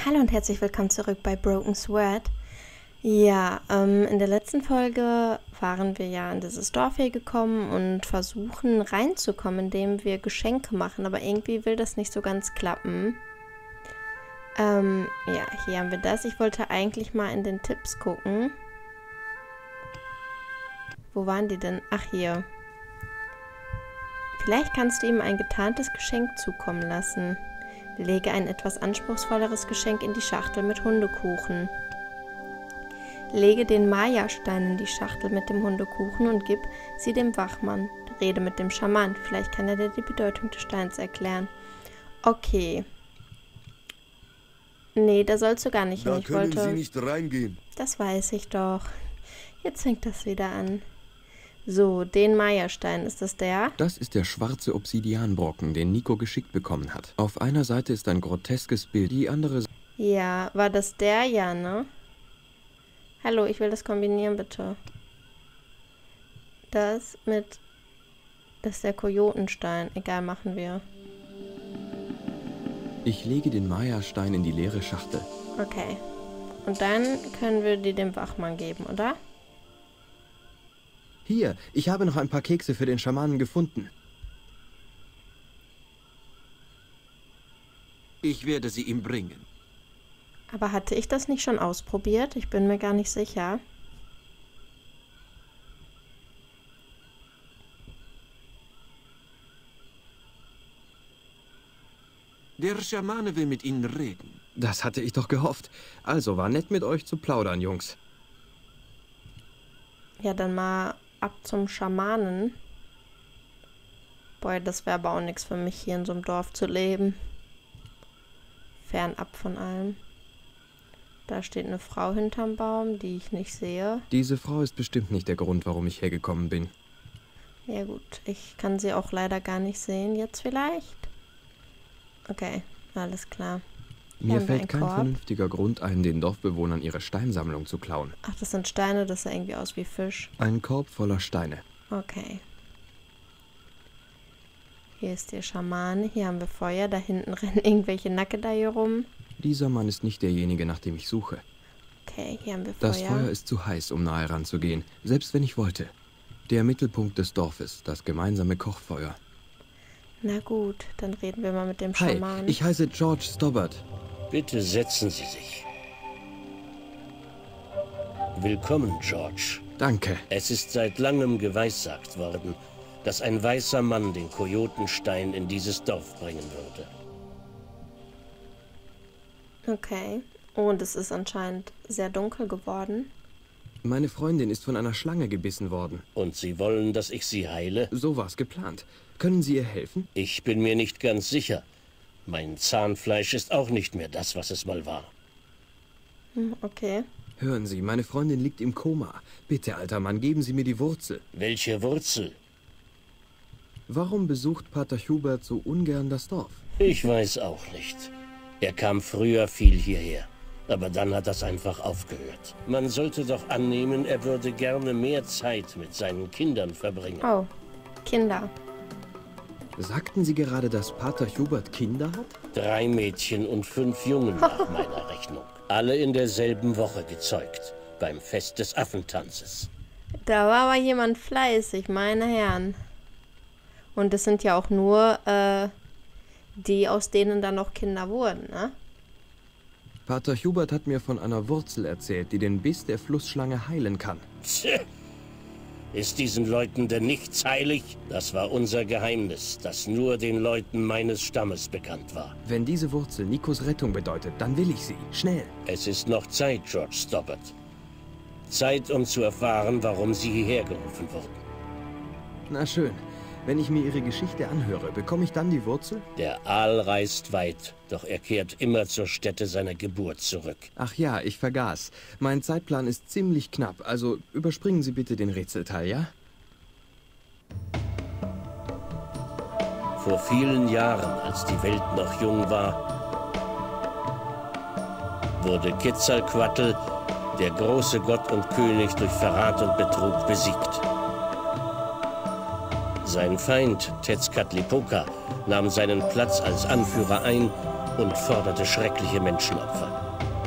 Hallo und herzlich willkommen zurück bei Broken Sword. Ja, in der letzten Folge waren wir ja in dieses Dorf hier gekommen und versuchen reinzukommen, indem wir Geschenke machen, aber irgendwie will das nicht so ganz klappen. Ja, hier haben wir das. Ich wollte eigentlich mal in den Tipps gucken. Wo waren die denn? Ach, hier. Vielleicht kannst du ihm ein getarntes Geschenk zukommen lassen. Lege ein etwas anspruchsvolleres Geschenk in die Schachtel mit Hundekuchen. Lege den Maya-Stein in die Schachtel mit dem Hundekuchen und gib sie dem Wachmann. Rede mit dem Schaman. Vielleicht kann er dir die Bedeutung des Steins erklären. Okay. Nee, da sollst du gar nicht hin. Da können Sie nicht reingehen. Das weiß ich doch. Jetzt fängt das wieder an. So, den Maya-Stein, ist das der? Das ist der schwarze Obsidianbrocken, den Nico geschickt bekommen hat. Auf einer Seite ist ein groteskes Bild, die andere... Ja, war das der? Ja, ne? Hallo, ich will das kombinieren, bitte. Das mit... Das ist der Kojotenstein. Egal, machen wir. Ich lege den Maya-Stein in die leere Schachtel. Okay. Und dann können wir die dem Wachmann geben, oder? Hier, ich habe noch ein paar Kekse für den Schamanen gefunden. Ich werde sie ihm bringen. Aber hatte ich das nicht schon ausprobiert? Ich bin mir gar nicht sicher. Der Schamane will mit Ihnen reden. Das hatte ich doch gehofft. Also, war nett mit euch zu plaudern, Jungs. Ja, dann mal ab zum Schamanen. Boah, das wäre aber auch nichts für mich, hier in so einem Dorf zu leben. Fernab von allem. Da steht eine Frau hinterm Baum, die ich nicht sehe. Diese Frau ist bestimmt nicht der Grund, warum ich hergekommen bin. Ja gut, ich kann sie auch leider gar nicht sehen. Jetzt vielleicht? Okay, alles klar. Mir fällt kein vernünftiger Grund ein, den Dorfbewohnern ihre Steinsammlung zu klauen. Ach, das sind Steine, das sah irgendwie aus wie Fisch. Ein Korb voller Steine. Okay. Hier ist der Schamane, hier haben wir Feuer, da hinten rennen irgendwelche Nackeda hier rum. Dieser Mann ist nicht derjenige, nach dem ich suche. Okay, hier haben wir Feuer. Das Feuer ist zu heiß, um nahe ranzugehen, selbst wenn ich wollte. Der Mittelpunkt des Dorfes, das gemeinsame Kochfeuer. Na gut, dann reden wir mal mit dem Schaman. Hi, ich heiße George Stobbart. Bitte setzen Sie sich. Willkommen, George. Danke. Es ist seit langem geweissagt worden, dass ein weißer Mann den Kojotenstein in dieses Dorf bringen würde. Okay. Und es ist anscheinend sehr dunkel geworden. Meine Freundin ist von einer Schlange gebissen worden. Und Sie wollen, dass ich sie heile? So war's geplant. Können Sie ihr helfen? Ich bin mir nicht ganz sicher. Mein Zahnfleisch ist auch nicht mehr das, was es mal war. Okay. Hören Sie, meine Freundin liegt im Koma. Bitte, alter Mann, geben Sie mir die Wurzel. Welche Wurzel? Warum besucht Pater Hubert so ungern das Dorf? Ich weiß auch nicht. Er kam früher viel hierher. Aber dann hat das einfach aufgehört. Man sollte doch annehmen, er würde gerne mehr Zeit mit seinen Kindern verbringen. Oh, Kinder. Sagten Sie gerade, dass Pater Hubert Kinder hat? 3 Mädchen und 5 Jungen nach meiner Rechnung. Alle in derselben Woche gezeugt. Beim Fest des Affentanzes. Da war aber jemand fleißig, meine Herren. Und es sind ja auch nur die, aus denen dann noch Kinder wurden, ne? Pater Hubert hat mir von einer Wurzel erzählt, die den Biss der Flussschlange heilen kann. Tch. Ist diesen Leuten denn nichts heilig? Das war unser Geheimnis, das nur den Leuten meines Stammes bekannt war. Wenn diese Wurzel Nikos Rettung bedeutet, dann will ich sie. Schnell. Es ist noch Zeit, George Stobbart. Zeit, um zu erfahren, warum Sie hierher gerufen wurden. Na schön. Wenn ich mir Ihre Geschichte anhöre, bekomme ich dann die Wurzel? Der Aal reist weit, doch er kehrt immer zur Stätte seiner Geburt zurück. Ach ja, ich vergaß. Mein Zeitplan ist ziemlich knapp, also überspringen Sie bitte den Rätselteil, ja? Vor vielen Jahren, als die Welt noch jung war, wurde Quetzalcoatl, der große Gott und König, durch Verrat und Betrug besiegt. Sein Feind, Tezcatlipoca, nahm seinen Platz als Anführer ein und forderte schreckliche Menschenopfer.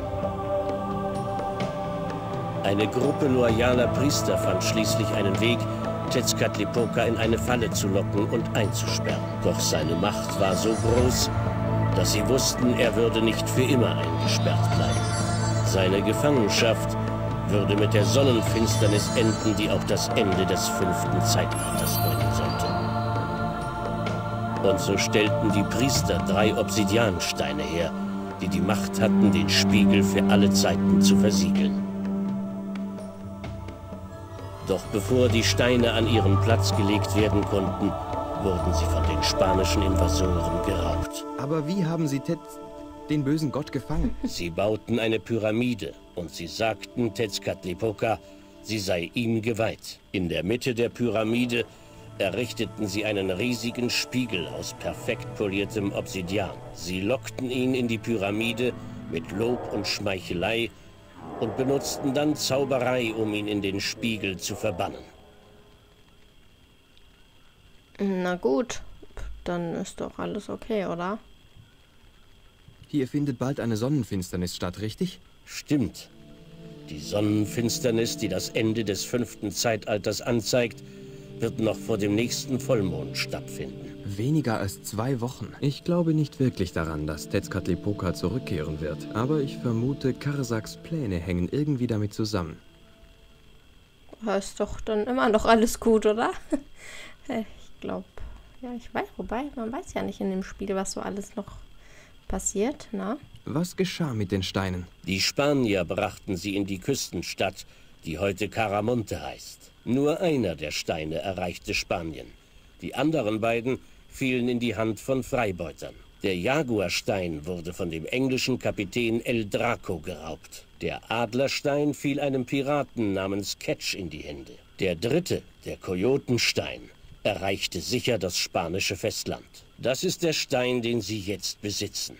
Eine Gruppe loyaler Priester fand schließlich einen Weg, Tezcatlipoca in eine Falle zu locken und einzusperren. Doch seine Macht war so groß, dass sie wussten, er würde nicht für immer eingesperrt bleiben. Seine Gefangenschaft würde mit der Sonnenfinsternis enden, die auch das Ende des 5. Zeitalters bringen sollte. Und so stellten die Priester 3 Obsidiansteine her, die die Macht hatten, den Spiegel für alle Zeiten zu versiegeln. Doch bevor die Steine an ihren Platz gelegt werden konnten, wurden sie von den spanischen Invasoren geraubt. Aber wie haben Sie den bösen Gott gefangen? Sie bauten eine Pyramide und sie sagten Tezcatlipoca, sie sei ihm geweiht. In der Mitte der Pyramide errichteten sie einen riesigen Spiegel aus perfekt poliertem Obsidian. Sie lockten ihn in die Pyramide mit Lob und Schmeichelei und benutzten dann Zauberei, um ihn in den Spiegel zu verbannen. Na gut, dann ist doch alles okay, oder? Hier findet bald eine Sonnenfinsternis statt, richtig? Stimmt. Die Sonnenfinsternis, die das Ende des 5. Zeitalters anzeigt, wird noch vor dem nächsten Vollmond stattfinden. Weniger als 2 Wochen. Ich glaube nicht wirklich daran, dass Tezcatlipoca zurückkehren wird. Aber ich vermute, Karsaks Pläne hängen irgendwie damit zusammen. Ist doch dann immer noch alles gut, oder? Ich glaube, ja, ich weiß, wobei, man weiß ja nicht in dem Spiel, was so alles noch passiert, ne? Was geschah mit den Steinen? Die Spanier brachten sie in die Küstenstadt, die heute Caramonte heißt. Nur einer der Steine erreichte Spanien. Die anderen beiden fielen in die Hand von Freibeutern. Der Jaguarstein wurde von dem englischen Kapitän El Draco geraubt. Der Adlerstein fiel einem Piraten namens Ketch in die Hände. Der dritte, der Kojotenstein, erreichte sicher das spanische Festland. Das ist der Stein, den sie jetzt besitzen.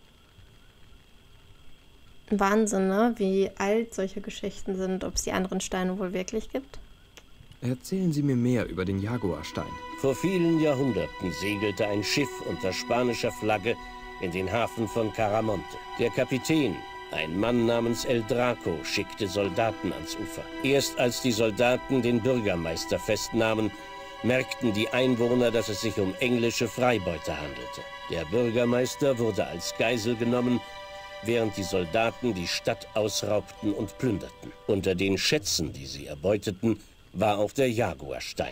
Wahnsinn, ne? Wie alt solche Geschichten sind, ob es die anderen Steine wohl wirklich gibt. Erzählen Sie mir mehr über den Jaguarstein. Vor vielen Jahrhunderten segelte ein Schiff unter spanischer Flagge in den Hafen von Caramonte. Der Kapitän, ein Mann namens El Draco, schickte Soldaten ans Ufer. Erst als die Soldaten den Bürgermeister festnahmen, merkten die Einwohner, dass es sich um englische Freibeuter handelte. Der Bürgermeister wurde als Geisel genommen, während die Soldaten die Stadt ausraubten und plünderten. Unter den Schätzen, die sie erbeuteten, war auch der Jaguarstein.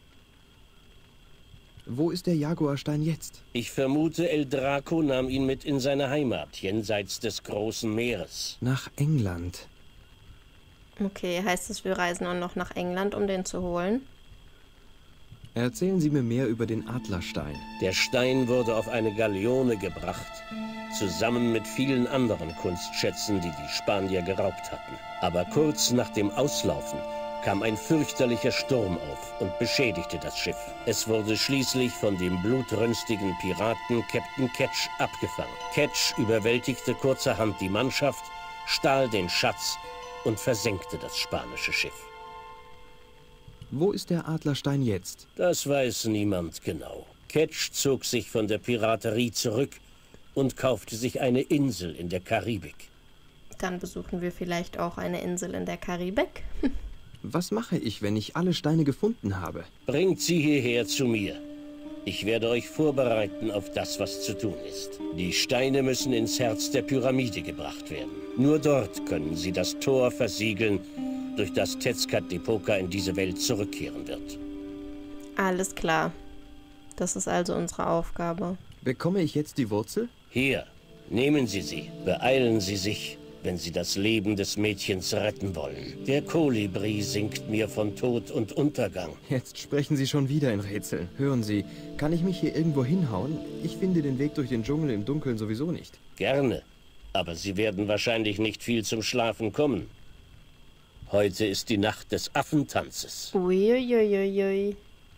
Wo ist der Jaguarstein jetzt? Ich vermute, El Draco nahm ihn mit in seine Heimat, jenseits des großen Meeres. Nach England. Okay, heißt es, wir reisen auch noch nach England, um den zu holen? Erzählen Sie mir mehr über den Adlerstein. Der Stein wurde auf eine Galeone gebracht, zusammen mit vielen anderen Kunstschätzen, die die Spanier geraubt hatten. Aber kurz nach dem Auslaufen kam ein fürchterlicher Sturm auf und beschädigte das Schiff. Es wurde schließlich von dem blutrünstigen Piraten Captain Ketch abgefangen. Ketch überwältigte kurzerhand die Mannschaft, stahl den Schatz und versenkte das spanische Schiff. Wo ist der Adlerstein jetzt? Das weiß niemand genau. Ketch zog sich von der Piraterie zurück und kaufte sich eine Insel in der Karibik. Dann besuchen wir vielleicht auch eine Insel in der Karibik. Was mache ich, wenn ich alle Steine gefunden habe? Bringt sie hierher zu mir. Ich werde euch vorbereiten auf das, was zu tun ist. Die Steine müssen ins Herz der Pyramide gebracht werden. Nur dort können sie das Tor versiegeln, durch das Tezcatlipoca in diese Welt zurückkehren wird. Alles klar. Das ist also unsere Aufgabe. Bekomme ich jetzt die Wurzel? Hier, nehmen Sie sie. Beeilen Sie sich, wenn Sie das Leben des Mädchens retten wollen. Der Kolibri singt mir von Tod und Untergang. Jetzt sprechen Sie schon wieder in Rätseln. Hören Sie, kann ich mich hier irgendwo hinhauen? Ich finde den Weg durch den Dschungel im Dunkeln sowieso nicht. Gerne, aber Sie werden wahrscheinlich nicht viel zum Schlafen kommen. Heute ist die Nacht des Affentanzes. Uiuiuiui.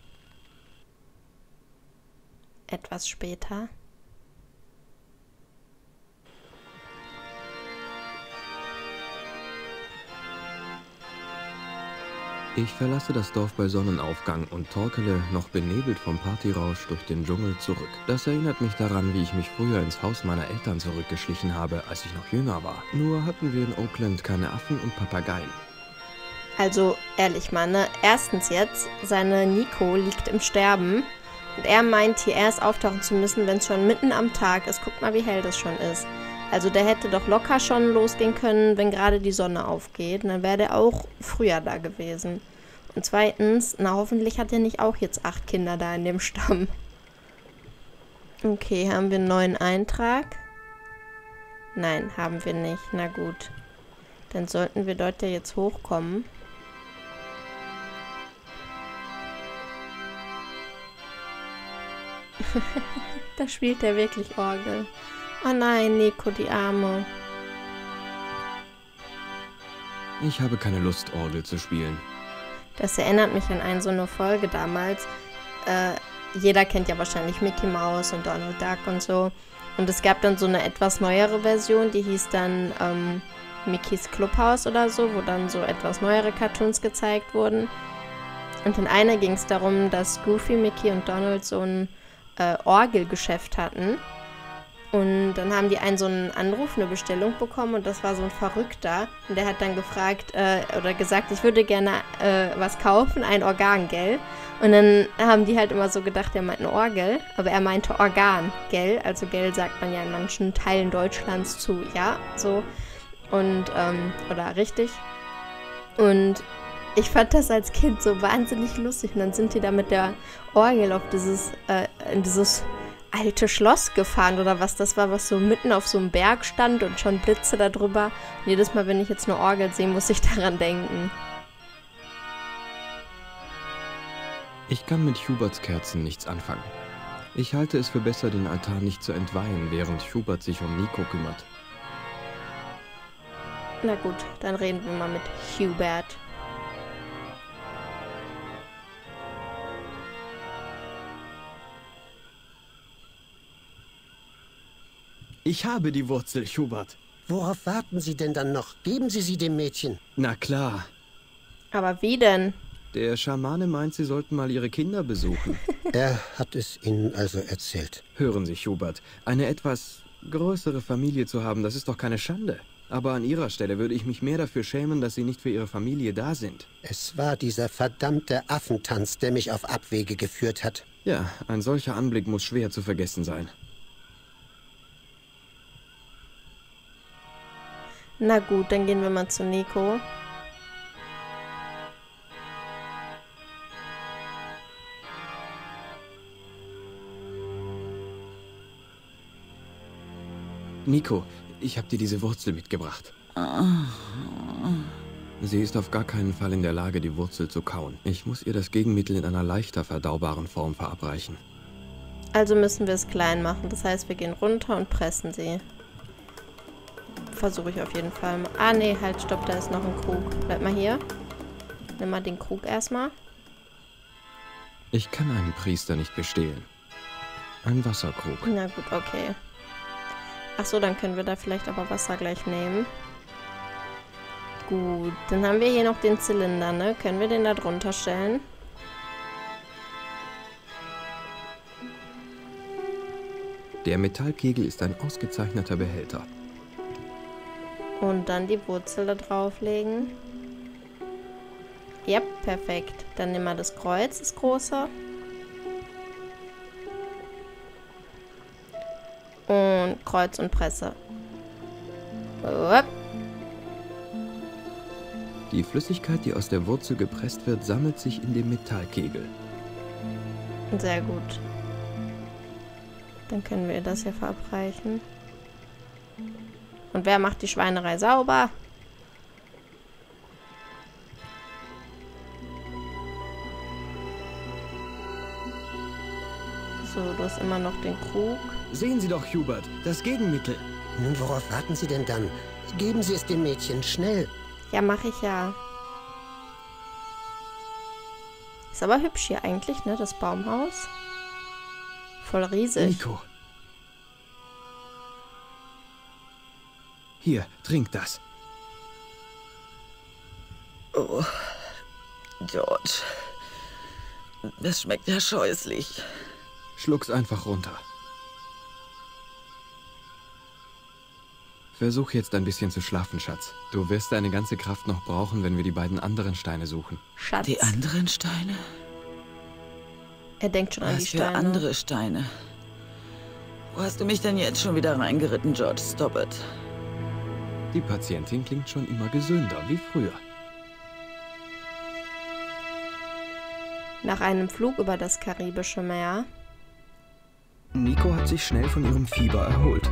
Etwas später. Ich verlasse das Dorf bei Sonnenaufgang und torkele, noch benebelt vom Partyrausch, durch den Dschungel zurück. Das erinnert mich daran, wie ich mich früher ins Haus meiner Eltern zurückgeschlichen habe, als ich noch jünger war. Nur hatten wir in Oakland keine Affen und Papageien. Also, ehrlich mal, ne? Erstens jetzt, seine Nico liegt im Sterben und er meint hier erst auftauchen zu müssen, wenn es schon mitten am Tag ist. Guck mal, wie hell das schon ist. Also der hätte doch locker schon losgehen können, wenn gerade die Sonne aufgeht. Und dann wäre der auch früher da gewesen. Und zweitens, na hoffentlich hat er nicht auch jetzt 8 Kinder da in dem Stamm. Okay, haben wir einen neuen Eintrag? Nein, haben wir nicht. Na gut. Dann sollten wir dort ja jetzt hochkommen. Da spielt er wirklich Orgel. Oh nein, Nico, die Arme. Ich habe keine Lust, Orgel zu spielen. Das erinnert mich an so eine Folge damals. Jeder kennt ja wahrscheinlich Mickey Mouse und Donald Duck und so. Und es gab dann so eine etwas neuere Version, die hieß dann Mickeys Clubhouse oder so, wo dann so etwas neuere Cartoons gezeigt wurden. Und in einer ging es darum, dass Goofy, Mickey und Donald so ein Orgelgeschäft hatten. Und dann haben die so einen Anruf, eine Bestellung bekommen und das war so ein Verrückter. Und der hat dann gefragt oder gesagt, ich würde gerne was kaufen, ein Organ, gell? Und dann haben die halt immer so gedacht, er meint eine Orgel, aber er meinte Organ, gell? Also gell sagt man ja in manchen Teilen Deutschlands zu, ja, so. Und, oder richtig. Und ich fand das als Kind so wahnsinnig lustig. Und dann sind die da mit der Orgel auf in dieses alte Schloss gefahren oder was das war, was so mitten auf so einem Berg stand und schon Blitze da drüber. Und jedes Mal, wenn ich jetzt eine Orgel sehe, muss ich daran denken. Ich kann mit Huberts Kerzen nichts anfangen. Ich halte es für besser, den Altar nicht zu entweihen, während Hubert sich um Nico kümmert. Na gut, dann reden wir mal mit Hubert. Ich habe die Wurzel, Hubert. Worauf warten Sie denn dann noch? Geben Sie sie dem Mädchen. Na klar. Aber wie denn? Der Schamane meint, Sie sollten mal Ihre Kinder besuchen. Er hat es Ihnen also erzählt. Hören Sie, Hubert, eine etwas größere Familie zu haben, das ist doch keine Schande. Aber an Ihrer Stelle würde ich mich mehr dafür schämen, dass Sie nicht für Ihre Familie da sind. Es war dieser verdammte Affentanz, der mich auf Abwege geführt hat. Ja, ein solcher Anblick muss schwer zu vergessen sein. Na gut, dann gehen wir mal zu Nico. Nico, ich habe dir diese Wurzel mitgebracht. Sie ist auf gar keinen Fall in der Lage, die Wurzel zu kauen. Ich muss ihr das Gegenmittel in einer leichter verdaubaren Form verabreichen. Also müssen wir es klein machen. Das heißt, wir gehen runter und pressen sie. Versuche ich auf jeden Fall. Ah, nee, halt, stopp, da ist noch ein Krug. Bleib mal hier. Nimm mal den Krug erstmal. Ich kann einen Priester nicht bestehlen. Ein Wasserkrug. Na gut, okay. Ach so, dann können wir da vielleicht aber Wasser gleich nehmen. Gut, dann haben wir hier noch den Zylinder, ne? Können wir den da drunter stellen? Der Metallkegel ist ein ausgezeichneter Behälter. Und dann die Wurzel da drauflegen. Ja, perfekt. Dann nehmen wir das Kreuz, das große. Und Kreuz und Presse. Upp. Die Flüssigkeit, die aus der Wurzel gepresst wird, sammelt sich in dem Metallkegel. Sehr gut. Dann können wir das hier verabreichen. Und wer macht die Schweinerei sauber? So, du hast immer noch den Krug. Sehen Sie doch, Hubert, das Gegenmittel. Nun, worauf warten Sie denn dann? Geben Sie es dem Mädchen, schnell. Ja, mache ich ja. Ist aber hübsch hier eigentlich, ne, das Baumhaus. Voll riesig. Nico. Hier, trink das. Oh, George, das schmeckt ja scheußlich. Schluck's einfach runter. Versuch jetzt ein bisschen zu schlafen, Schatz. Du wirst deine ganze Kraft noch brauchen, wenn wir die beiden anderen Steine suchen. Schatz. Die anderen Steine? Er denkt schon an die Was für Steine. andere Steine? Wo hast du mich denn jetzt schon wieder reingeritten, George? Stop it. Die Patientin klingt schon immer gesünder, wie früher. Nach einem Flug über das Karibische Meer. Nico hat sich schnell von ihrem Fieber erholt.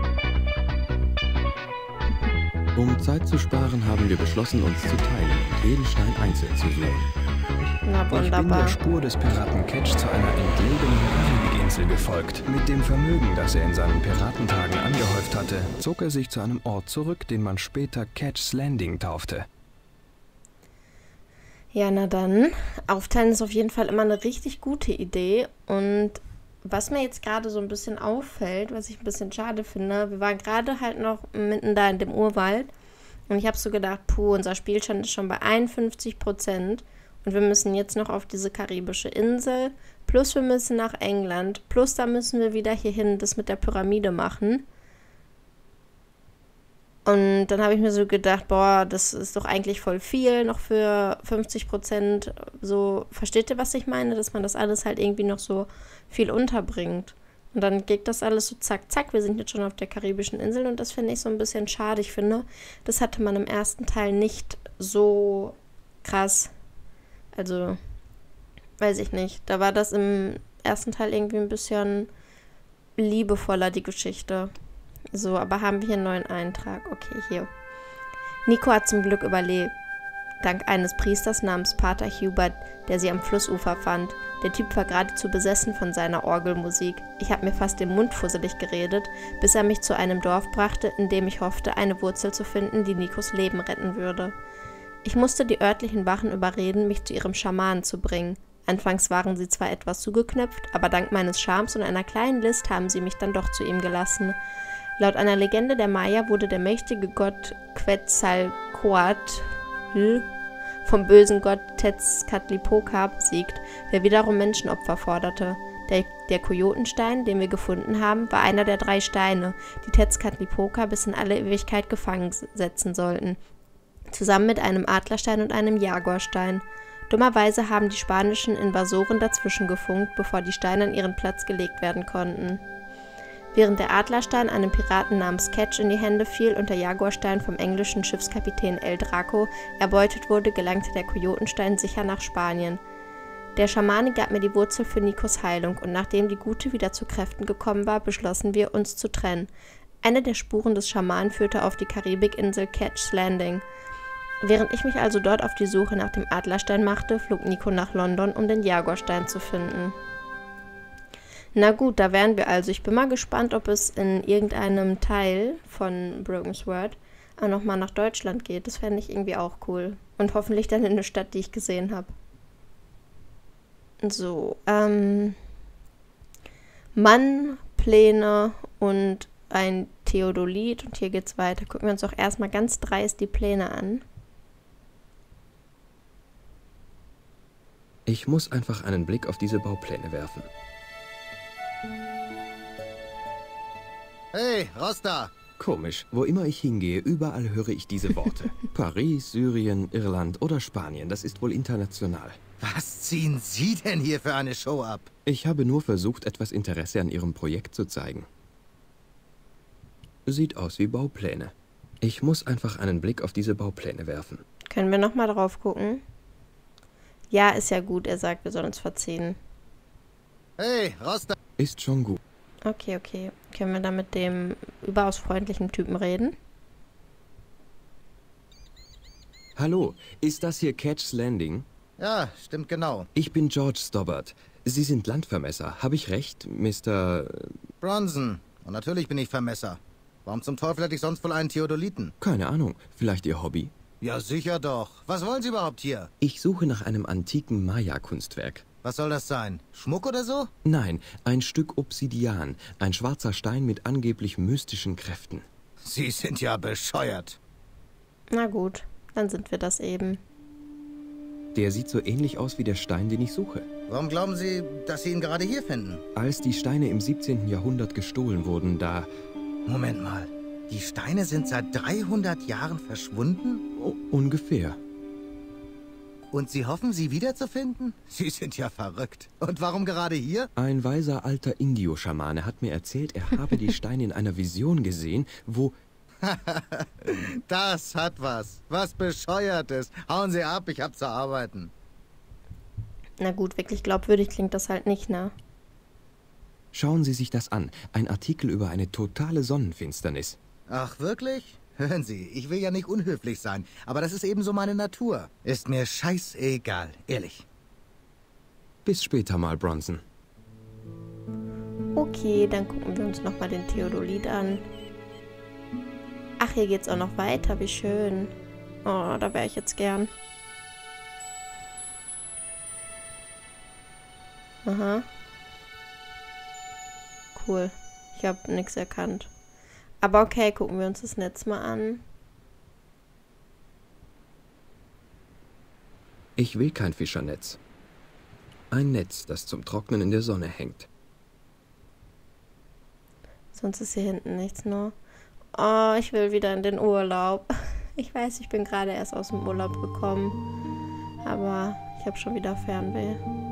Um Zeit zu sparen, haben wir beschlossen, uns zu teilen und jeden Stein einzeln zu suchen. Na Ich bin wunderbar. der Spur des Piraten Ketch zu einer entlegenen Karibikinsel gefolgt. Mit dem Vermögen, das er in seinen Piratentagen angehäuft hatte, zog er sich zu einem Ort zurück, den man später Ketch's Landing taufte. Ja, na dann. Aufteilen ist auf jeden Fall immer eine richtig gute Idee. Und was mir jetzt gerade so ein bisschen auffällt, was ich ein bisschen schade finde, wir waren gerade halt noch mitten da in dem Urwald. Und ich habe so gedacht, unser Spielstand ist schon bei 51%. Und wir müssen jetzt noch auf diese karibische Insel. Plus wir müssen nach England. Plus da müssen wir wieder hierhin das mit der Pyramide machen. Und dann habe ich mir so gedacht, das ist doch eigentlich voll viel, noch für 50%. So, versteht ihr, was ich meine? Dass man das alles halt irgendwie noch so viel unterbringt. Und dann geht das alles so zack, zack. Wir sind jetzt schon auf der karibischen Insel und das finde ich so ein bisschen schade. Ich finde, das hatte man im ersten Teil nicht so krass. Also, weiß ich nicht. Da war das im ersten Teil irgendwie ein bisschen liebevoller, die Geschichte. So, aber haben wir hier einen neuen Eintrag. Okay, hier. Nico hat zum Glück überlebt. Dank eines Priesters namens Pater Hubert, der sie am Flussufer fand. Der Typ war geradezu besessen von seiner Orgelmusik. Ich habe mir fast den Mund fusselig geredet, bis er mich zu einem Dorf brachte, in dem ich hoffte, eine Wurzel zu finden, die Nikos Leben retten würde. Ich musste die örtlichen Wachen überreden, mich zu ihrem Schamanen zu bringen. Anfangs waren sie zwar etwas zugeknöpft, aber dank meines Charmes und einer kleinen List haben sie mich dann doch zu ihm gelassen. Laut einer Legende der Maya wurde der mächtige Gott Quetzalcoatl vom bösen Gott Tezcatlipoca besiegt, der wiederum Menschenopfer forderte. Der Kojotenstein, den wir gefunden haben, war einer der 3 Steine, die Tezcatlipoca bis in alle Ewigkeit gefangen setzen sollten, zusammen mit einem Adlerstein und einem Jaguarstein. Dummerweise haben die spanischen Invasoren dazwischen gefunkt, bevor die Steine an ihren Platz gelegt werden konnten. Während der Adlerstein einem Piraten namens Ketch in die Hände fiel und der Jaguarstein vom englischen Schiffskapitän El Draco erbeutet wurde, gelangte der Kojotenstein sicher nach Spanien. Der Schamane gab mir die Wurzel für Nikos Heilung und nachdem die Gute wieder zu Kräften gekommen war, beschlossen wir, uns zu trennen. Eine der Spuren des Schamanen führte auf die Karibikinsel Ketch's Landing. Während ich mich also dort auf die Suche nach dem Adlerstein machte, flog Nico nach London, um den Jaguarstein zu finden. Na gut, da wären wir also. Ich bin mal gespannt, ob es in irgendeinem Teil von Broken Sword auch nochmal nach Deutschland geht. Das fände ich irgendwie auch cool. Und hoffentlich dann in eine Stadt, die ich gesehen habe. So, Mann, Pläne und ein Theodolit. Und hier geht's weiter. Gucken wir uns doch erstmal ganz dreist die Pläne an. Ich muss einfach einen Blick auf diese Baupläne werfen. Hey, Rosta! Komisch, wo immer ich hingehe, überall höre ich diese Worte. Paris, Syrien, Irland oder Spanien, das ist wohl international. Was ziehen Sie denn hier für eine Show ab? Ich habe nur versucht, etwas Interesse an Ihrem Projekt zu zeigen. Sieht aus wie Baupläne. Ich muss einfach einen Blick auf diese Baupläne werfen. Können wir nochmal drauf gucken? Ja, ist ja gut. Er sagt, wir sollen uns verziehen. Hey, Rosta! Ist schon gut. Okay. Können wir da mit dem überaus freundlichen Typen reden? Hallo, ist das hier Ketch's Landing? Ja, stimmt genau. Ich bin George Stobbart. Sie sind Landvermesser. Habe ich recht, Mr. Bronson. Und natürlich bin ich Vermesser. Warum zum Teufel hätte ich sonst wohl einen Theodoliten? Keine Ahnung. Vielleicht Ihr Hobby? Ja, sicher doch. Was wollen Sie überhaupt hier? Ich suche nach einem antiken Maya-Kunstwerk. Was soll das sein? Schmuck oder so? Nein, ein Stück Obsidian. Ein schwarzer Stein mit angeblich mystischen Kräften. Sie sind ja bescheuert. Na gut, dann sind wir das eben. Der sieht so ähnlich aus wie der Stein, den ich suche. Warum glauben Sie, dass Sie ihn gerade hier finden? Als die Steine im 17. Jahrhundert gestohlen wurden, da... Moment mal. Die Steine sind seit 300 Jahren verschwunden? Oh, ungefähr. Und Sie hoffen, sie wiederzufinden? Sie sind ja verrückt. Und warum gerade hier? Ein weiser alter Indio-Schamane hat mir erzählt, er habe die Steine in einer Vision gesehen, wo... Das hat was. Was Bescheuertes. Hauen Sie ab, ich hab zu arbeiten. Na gut, wirklich glaubwürdig klingt das halt nicht, ne? Schauen Sie sich das an. Ein Artikel über eine totale Sonnenfinsternis. Ach, wirklich? Hören Sie, ich will ja nicht unhöflich sein, aber das ist ebenso meine Natur. Ist mir scheißegal, ehrlich. Bis später mal, Bronson. Okay, dann gucken wir uns nochmal den Theodolit an. Ach, hier geht's auch noch weiter, wie schön. Oh, da wäre ich jetzt gern. Aha. Cool. Ich habe nichts erkannt. Aber okay, gucken wir uns das Netz mal an. Ich will kein Fischernetz. Ein Netz, das zum Trocknen in der Sonne hängt. Sonst ist hier hinten nichts, nur. Oh, ich will wieder in den Urlaub. Ich weiß, ich bin gerade erst aus dem Urlaub gekommen. Aber ich habe schon wieder Fernweh.